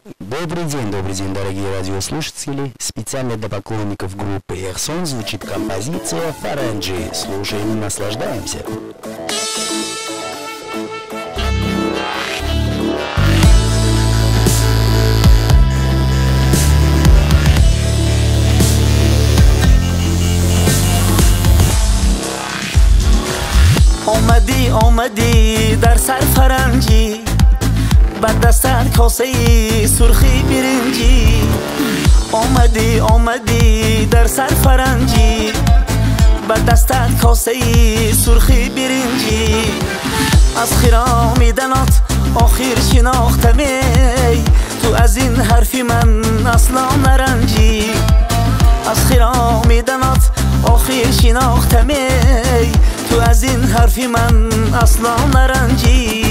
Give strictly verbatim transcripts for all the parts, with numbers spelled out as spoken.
Добрый день, добрый день, дорогие радиослушатели. Специально для поклонников группы Эрсон звучит композиция «Фаранджи». Слушаем и наслаждаемся. آمدی آمدی در سر فرنجی بر دستت کاسه سرخی برنجی آمدی آمدی در سر فرنجی بر دستت کاسه سرخی برنجی از خرامیدنات آخر شناختمی تو از این حرفی من اصلا نرنجی از خرامیدنات آخر شناختمی تو از این حرفی من اصلا نرنجی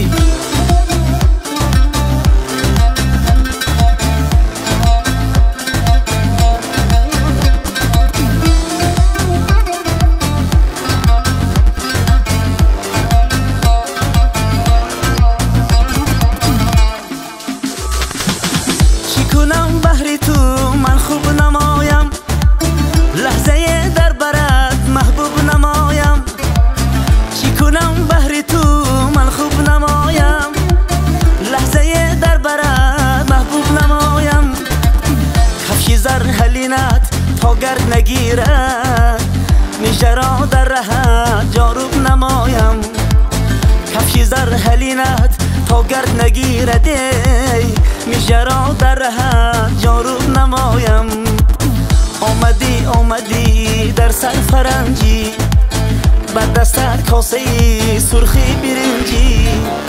چی کنم بهر تو من خوب نمایم لحظه در برات محبوب نمایم چی کنم بهر تو من خوب نمایم لحظه در برات محبوب نمایم کفش زر حلینت تا گرد نگیرد میشه را در رهت جاروب نمایم کفش زر حلینت تا گرد نگیرد میشه را در رهت جاروب نمایم آمدی آمدی در سر فرنجی بر دستت کاسه سرخی برنجی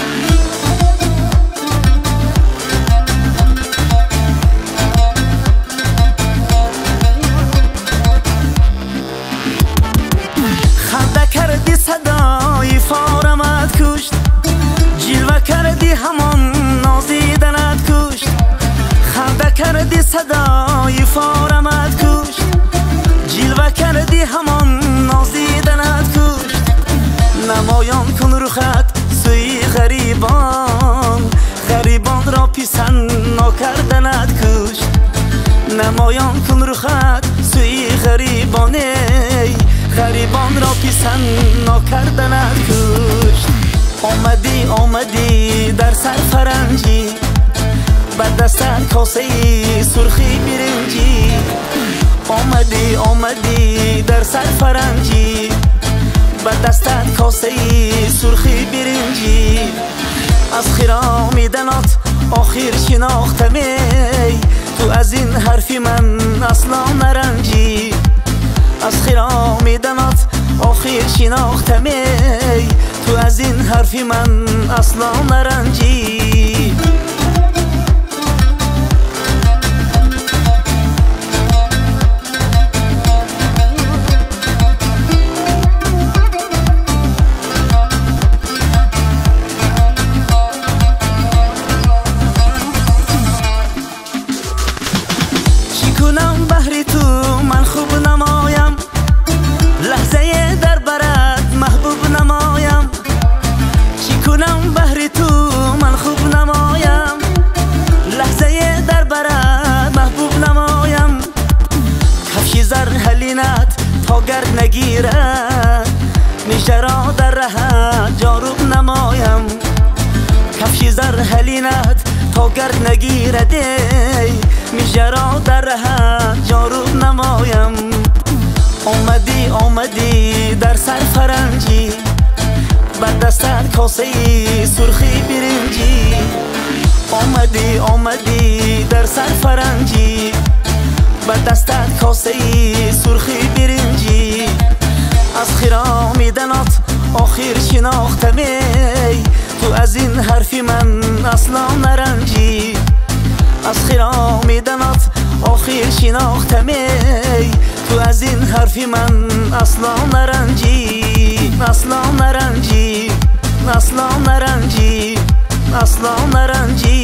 خنده کردی صدای فارمت کشت جلوه کردی همان نازیدنت کشت خنده کردی صدای فارمت کشت جلوه کردی همان نازیدنت کشت نمایان کن رخت سوی غریبان غریبان را پیسن نکردنت کشت نمایان کن رخت سوی غریبان غریبان را پیسن نکردنت کشت آمدی آمدی در سر فرنجی بر دستت کاسه سرخی برنجی آمدی آمدی در سر فرنجی بر دستت کاسه سرخی برنجی از خرامیدنات آخر شناختمی تو از این حرفی من اصلا نرنجی از خرامیدنات آخر شناختمی تو از این حرفی من اصلا نرنجی کنم بهر تو من خوب نمایم لحظه در برات محبوب نمایم چی کنم بهر تو من خوب نمایم لحظه در برات محبوب نمایم کفش زر حلینت تا گرد نگیرد میشه را در رهت جاروب نمایم کفش زر حلینت تا گرد نگیرد میشه را در رهت جاروب نمایم آمدی آمدی در سر فرنجی بر دستت کاسه سرخی برنجی آمدی آمدی در سر فرنجی بر دستت کاسه سرخی برنجی از خرامیدنات آخر شناختمی تو از این حرفی من اصلا نرنجی از خرامیدنات آخر شناختمی تو از این حرفی من اصلا نرنجی اصلا نرنجی اصلا نرنجی اصلا نرنجی